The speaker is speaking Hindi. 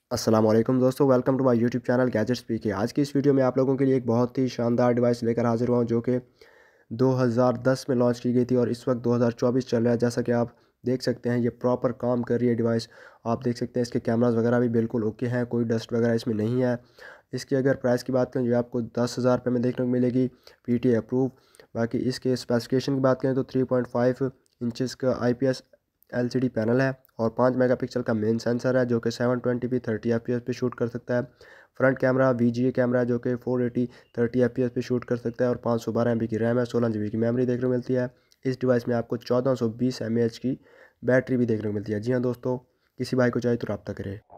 अस्सलाम वालेकुम दोस्तों, welcome to my YouTube channel gadgets PK. आज की इस वीडियो में आप लोगों के लिए एक बहुत ही शानदार डिवाइस लेकर हाजिर हुआ हूं जो कि 2010 में लॉन्च की गई थी और इस वक्त 2024 चल रहा है। जैसा कि आप देख सकते हैं ये प्रॉपर काम कर रही है डिवाइस। आप देख सकते हैं इसके कैमरास वगैरह भी बिल्कुल ओके हैं, कोई डस्ट वगैरह इसमें नहीं है। इसकी अगर प्राइस की बात करें जो आपको 10,000 रुपये में देखने को मिलेगी, PTA अप्रूव। बाकी इसके स्पेसिफिकेशन की बात करें तो 3.5 इंचज़ का IPS LCD पैनल है और 5 मेगापिक्सल का मेन सेंसर है जो कि 720p 30 fps पे शूट कर सकता है। फ्रंट कैमरा VGA कैमरा है जो कि 480 30 fps पे शूट कर सकता है और 512 MB की रैम है, 16 GB की मेमोरी देखने को मिलती है। इस डिवाइस में आपको 1420 mAh की बैटरी भी देखने को मिलती है। जी हाँ दोस्तों, किसी भाई को चाहिए तो रब्ता करें।